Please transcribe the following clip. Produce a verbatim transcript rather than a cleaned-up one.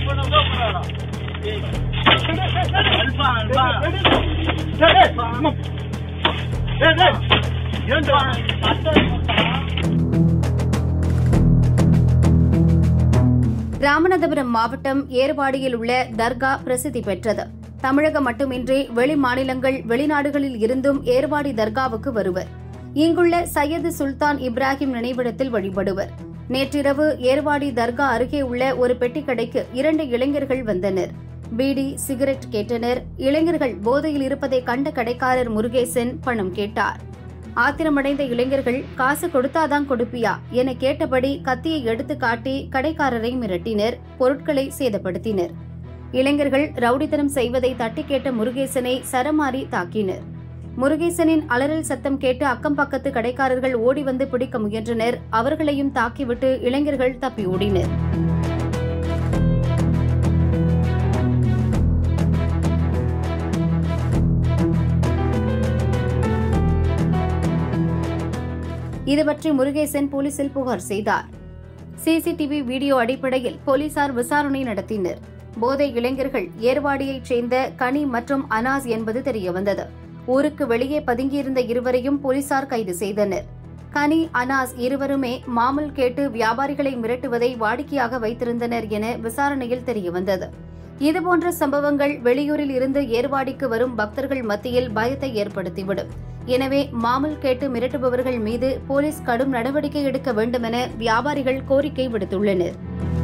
ராமநாதபுரம் மாவட்டம் ஏர்வாடியில் உள்ள தர்கா பிரசித்தி பெற்றது. தமிழகம் மட்டுமின்றி வெளி மாநிலங்கள் வெளிநாடுகளில் இருந்தும் ஏர்வாடி தர்காவுக்கு வருவர். இங்குள்ள சையது சுல்தான் இப்ராஹிம் நினைவிடத்தில் வழிபடுவர். நேற்றிரவு ஏர்வாடி தர்கா அருகே உள்ள ஒரு பெட்டிக்கடைக்கு இரண்டு இளைஞர்கள் வந்தனர். பீடி, சிகரெட் கேட்டனர். இளைஞர்கள் போதையில் இருப்பதை கண்ட கடைக்காரர் முருகேசன் பணம் கேட்டார். ஆத்திரமடைந்த இளைஞர்கள் காசு கொடுத்தாதான் கொடுப்பியா என கேட்டபடி கத்தியை எடுத்து காட்டி கடைக்காரரை மிரட்டினர். பொருட்களை சேதப்படுத்தினர். இளைஞர்கள் ரவுடித்தனம் செய்வதை தட்டி கேட்ட முருகேசனை சரமாரி தாக்கினர். முருகேசனின் அலறல் சத்தம் கேட்டு அக்கம் பக்கத்து கடைக்காரர்கள் ஓடி வந்து பிடிக்க முயன்றனர். அவர்களையும் தாக்கிவிட்டு இளைஞர்கள் தப்பி ஓடினர். இதுபற்றி முருகேசன் போலீசில் புகார் செய்தார். சிசிடிவி வீடியோ அடிப்படையில் போலீசார் விசாரணை நடத்தினர். போதை இளைஞர்கள் ஏர்வாடியைச் சேர்ந்த கனி மற்றும் அனாஸ் என்பது தெரியவந்தது. ஊருக்கு வெளியே பதுங்கியிருந்த இருவரையும் போலீசார் கைது செய்தனர். கனி, அனாஸ் இருவருமே மாமூல் கேட்டு வியாபாரிகளை மிரட்டுவதை வாடிக்கையாக வைத்திருந்தனர் என விசாரணையில் தெரியவந்தது. இதுபோன்ற சம்பவங்கள் வெளியூரில் இருந்து ஏர்வாடிக்கு வரும் பக்தர்கள் மத்தியில் பயத்தை ஏற்படுத்திவிடும். எனவே மாமூல் கேட்டு மிரட்டுபவர்கள் மீது போலீஸ் கடும் நடவடிக்கை எடுக்க வேண்டும் என வியாபாரிகள் கோரிக்கை விடுத்துள்ளனர்.